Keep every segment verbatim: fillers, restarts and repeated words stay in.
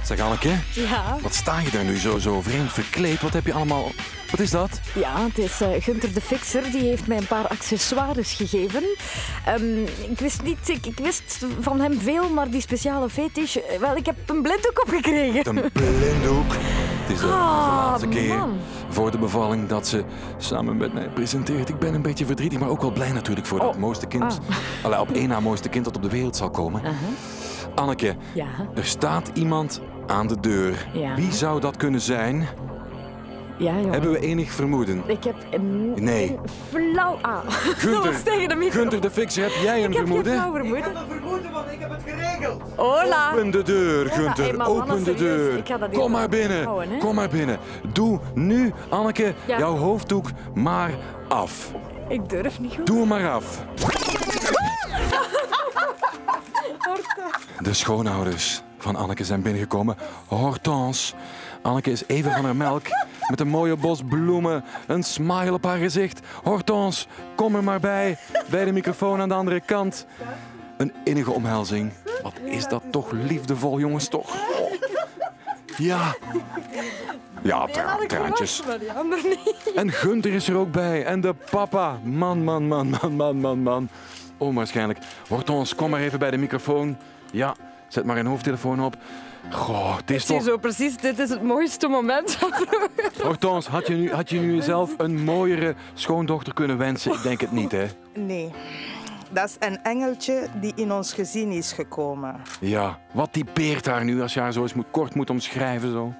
Zeg Anneke, Ja. wat sta je daar nu zo, zo vreemd verkleed? Wat heb je allemaal... Wat is dat? Ja, het is uh, Gunther de Fixer. Die heeft mij een paar accessoires gegeven. Um, ik wist niet... Ik, ik wist van hem veel, maar die speciale fetish... Wel, ik heb een blinddoek opgekregen. Een blinddoek. Het is de, Ah, de laatste keer man. voor de bevalling dat ze samen met mij presenteert. Ik ben een beetje verdrietig, maar ook wel blij natuurlijk voor Oh. dat mooiste kind. Ah. Allee, op één na mooiste kind dat op de wereld zal komen. Uh-huh. Anneke, Ja. er staat iemand aan de deur. Ja. Wie zou dat kunnen zijn? Ja, jongen. Hebben we enig vermoeden? Ik heb een, Nee. een flauw... Ah, dat was tegen de micro. Gunther de Fixer, heb jij een Ik heb geen vermoeden? flauw vermoeden. Ik heb een vermoeden, want ik heb het geregeld. Hola. Open de deur, Hola. Gunther. Hey, maar Open mannen, de serieus, deur. ik ga dat niet Kom maar binnen. houden, hè. Kom maar binnen. Doe nu, Anneke, Ja. jouw hoofddoek maar af. Ik durf niet goed. Doe hem maar af. De schoonouders van Anneke zijn binnengekomen. Hortense. Anneke is even van haar melk. Met een mooie bos bloemen. Een smile op haar gezicht. Hortense, kom er maar bij. Bij de microfoon aan de andere kant. Een innige omhelzing. Wat is dat toch liefdevol, jongens, toch? Oh. Ja. Ja, tra traantjes. Maar die ander niet. En Gunther is er ook bij. En de papa. Man, man, man, man, man, man, man. Onwaarschijnlijk. Hortense, kom maar even bij de microfoon. Ja, zet maar een hoofdtelefoon op. Goh, het is Zie toch... zo precies, dit is het mooiste moment van vroeger. Hortense, had je, nu, had je nu jezelf een mooiere schoondochter kunnen wensen? Ik denk het niet, hè? Nee, dat is een engeltje die in ons gezin is gekomen. Ja, wat typeert haar nu als je haar zo eens moet, kort moet omschrijven? Zo?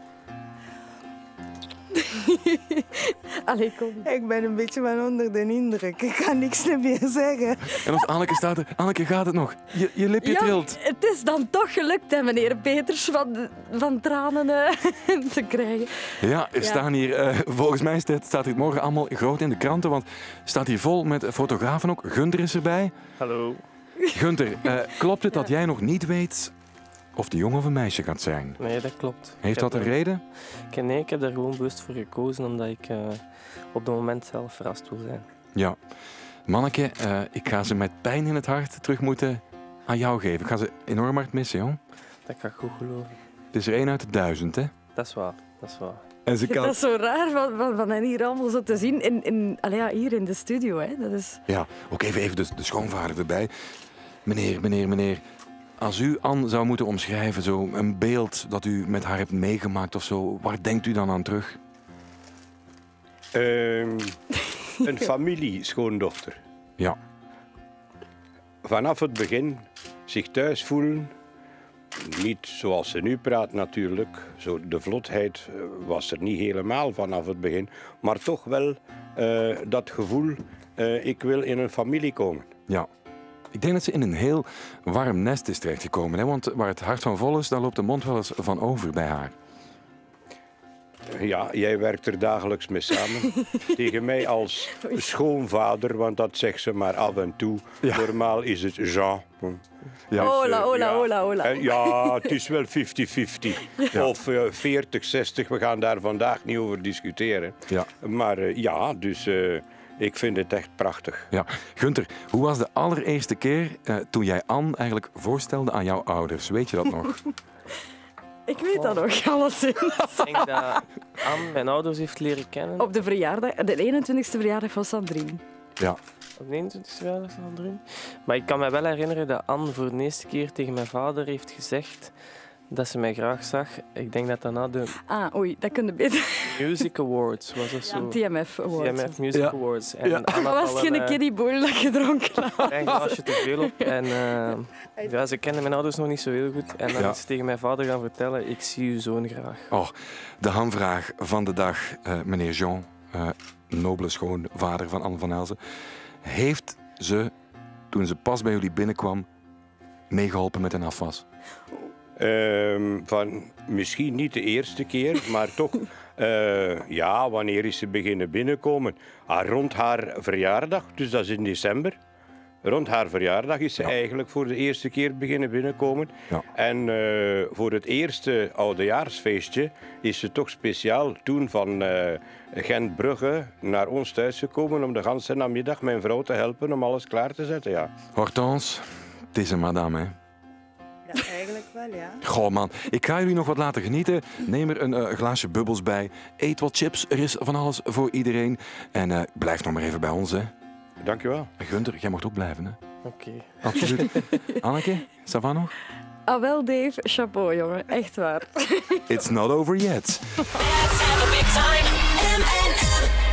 Allee, kom. Ik ben een beetje van onder de indruk. Ik kan niks meer zeggen. En als Anneke staat er... Anneke, gaat het nog? Je, je lipje Ja, trilt. het is dan toch gelukt, hè, meneer Peters, van, van tranen uh, te krijgen. Ja, er staan hier, uh, volgens mij staat, staat dit morgen allemaal groot in de kranten, want het staat hier vol met fotografen ook. Gunther is erbij. Hallo. Gunther, uh, klopt het dat jij nog niet weet of de jongen of een meisje gaat zijn? Nee, dat klopt. Heeft Ik dat heb een er- reden? Ik- Nee, ik heb daar gewoon bewust voor gekozen, omdat ik uh, op het moment zelf verrast wil zijn. Ja. Manneke, uh, ik ga ze met pijn in het hart terug moeten aan jou geven. Ik ga ze enorm hard missen, joh. Dat kan ik goed geloven. Het is er één uit de duizend, hè? Dat is waar, dat is waar. En ze Dat is zo raar van, van, van hen hier allemaal zo te zien, in, in, allee, ja, hier in de studio. Hè. Dat is... Ja, ook even, even de, de schoonvader erbij. Meneer, meneer, meneer. Als u Anne zou moeten omschrijven, zo een beeld dat u met haar hebt meegemaakt of zo, waar denkt u dan aan terug? Um, een familie-schoondochter. Ja. Vanaf het begin zich thuis voelen. Niet zoals ze nu praat natuurlijk. Zo, de vlotheid was er niet helemaal vanaf het begin. Maar toch wel uh, dat gevoel, uh, ik wil in een familie komen. Ja. Ik denk dat ze in een heel warm nest is terechtgekomen. Hè? Want waar het hart van vol is, daar loopt de mond wel eens van over bij haar. Ja, jij werkt er dagelijks mee samen. Tegen mij als schoonvader, want dat zegt ze maar af en toe. Ja. Normaal is het Jean. Ja. Hola, eh, hola, ja. hola, hola. En ja, het is wel vijftig vijftig. Ja. Of uh, veertig zestig, we gaan daar vandaag niet over discussiëren. Ja. Maar uh, ja, dus uh, ik vind het echt prachtig. Ja. Gunther, hoe was de allereerste keer uh, toen jij Anne eigenlijk voorstelde aan jouw ouders? Weet je dat nog? Ik weet dat nog, alleszins. Ik denk dat Anne mijn ouders heeft leren kennen. Op de verjaardag, de eenentwintigste verjaardag van Sandrine. Ja. Op de eenentwintigste verjaardag van Andrien. Maar ik kan me wel herinneren dat Anne voor de eerste keer tegen mijn vader heeft gezegd dat ze mij graag zag. Ik denk dat dat na de Ah, oei, dat kun je beter. Music Awards was of zo. T M F Award. T M F Music Ja. Awards. En Ja. Anne Dat had was al geen een, eh, kiddieboel dat gedronken had. klein glaasje te veel op. En uh, ja, ze kenden mijn ouders nog niet zo heel goed. En dan Ja. is ze tegen mijn vader gaan vertellen, ik zie uw zoon graag. Oh, de hamvraag van de dag, uh, meneer Jean, uh, nobele schoonvader van Anne van Elzen. Heeft ze, toen ze pas bij jullie binnenkwam, meegeholpen met een afwas? Um, van, misschien niet de eerste keer, maar toch, uh, ja, wanneer is ze beginnen binnenkomen? Ah, rond haar verjaardag, dus dat is in december. Rond haar verjaardag is ze Ja. eigenlijk voor de eerste keer beginnen binnenkomen. Ja. En uh, voor het eerste oudejaarsfeestje is ze toch speciaal toen van uh, Gent-Brugge naar ons thuis gekomen om de ganse namiddag mijn vrouw te helpen om alles klaar te zetten. Ja. Hortense, het is een madame, hè? Ja, eigenlijk eigenlijk wel, ja. Goh man, ik ga jullie nog wat laten genieten. Neem er een uh, glaasje bubbels bij. Eet wat chips, er is van alles voor iedereen. En uh, blijf nog maar even bij ons, hè. Dankjewel. Gunther, jij mocht ook blijven, hè. Oké. Okay. Absoluut. Anneke, ça va nog? Ah wel, Dave, chapeau, jongen. Echt waar. It's not over yet. Let's have a big time. M N M.